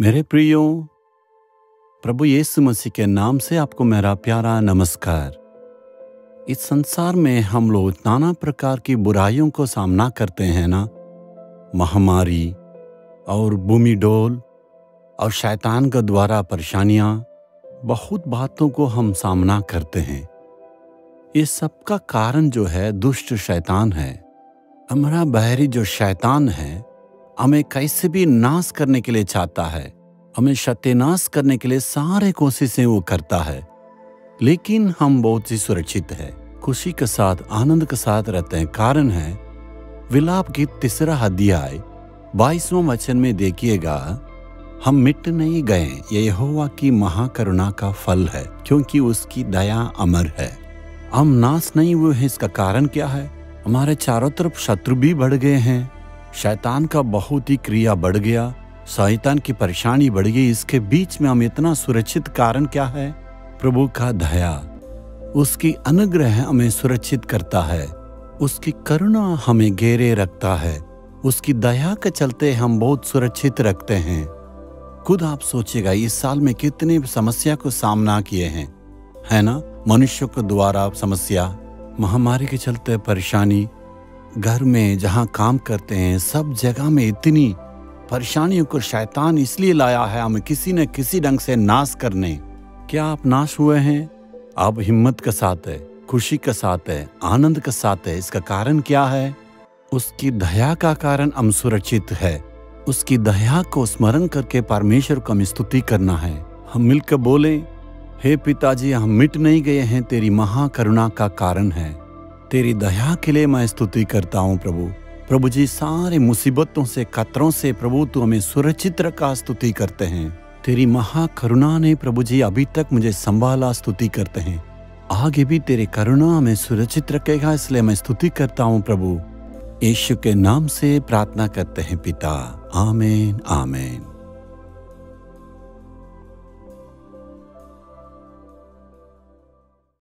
मेरे प्रियो, प्रभु यीशु मसीह के नाम से आपको मेरा प्यारा नमस्कार। इस संसार में हम लोग नाना प्रकार की बुराइयों को सामना करते हैं ना, महामारी और भूमि डोल और शैतान के द्वारा परेशानियां, बहुत बातों को हम सामना करते हैं। ये सब का कारण जो है दुष्ट शैतान है। हमारा बाहरी जो शैतान है हमें कैसे भी नाश करने के लिए चाहता है, हमें सत्यानाश करने के लिए सारे कोशिशें वो करता है, लेकिन हम बहुत ही सुरक्षित है, खुशी के साथ आनंद के साथ रहते हैं। कारण है विलाप गीत 3 अध्याय 22वां वचन में देखिएगा, हम मिट नहीं गए, ये यहोवा की महाकरुणा का फल है, क्योंकि उसकी दया अमर है। हम नाश नहीं हुए हैं, इसका कारण क्या है? हमारे चारों तरफ शत्रु भी बढ़ गए हैं, शैतान का बहुत ही क्रिया बढ़ गया, शैतान की परेशानी बढ़ गई। इसके बीच में हम इतना सुरक्षित कारण क्या है? प्रभु का दया, उसकी अनुग्रह हमें सुरक्षित करता है, उसकी करुणा हमें घेरे रखता है, उसकी दया के चलते हम बहुत सुरक्षित रखते हैं। खुद आप सोचिएगा, इस साल में कितनी समस्या को सामना किए हैं, है ना? मनुष्यों के द्वारा समस्या, महामारी के चलते परेशानी, घर में जहाँ काम करते हैं सब जगह में इतनी परेशानियों को शैतान इसलिए लाया है हमें किसी न किसी ढंग से नाश करने। क्या आप नाश हुए हैं? आप हिम्मत के साथ है, खुशी के साथ है, आनंद के साथ है। इसका कारण क्या है? उसकी दया का कारण हम सुरक्षित है। उसकी दया को स्मरण करके परमेश्वर को हम स्तुति करना है। हम मिलकर बोले, हे पिताजी, हम मिट नहीं गए हैं, तेरी महाकरुणा का कारण है, तेरी दया के लिए मैं स्तुति करता हूँ। प्रभु जी, सारे मुसीबतों से, खतरों से प्रभु तू हमें सुरक्षित रखा, स्तुति करते हैं। तेरी महाकरुणा ने प्रभु जी अभी तक मुझे संभाला, स्तुति करते हैं। आगे भी तेरी करुणा हमें सुरक्षित रखेगा, इसलिए मैं स्तुति करता हूँ। प्रभु यीशु के नाम से प्रार्थना करते हैं पिता, आमीन आमीन।